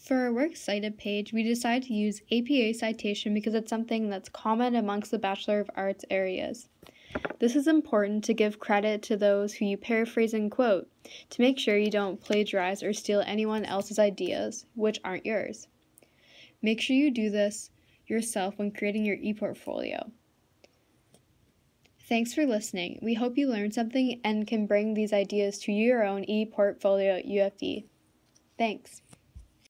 For our Works Cited page, we decided to use APA Citation because it's something that's common amongst the Bachelor of Arts areas. This is important to give credit to those who you paraphrase and quote, to make sure you don't plagiarize or steal anyone else's ideas, which aren't yours. Make sure you do this yourself when creating your e-portfolio. Thanks for listening. We hope you learned something and can bring these ideas to your own e-portfolio at UFD. Thanks.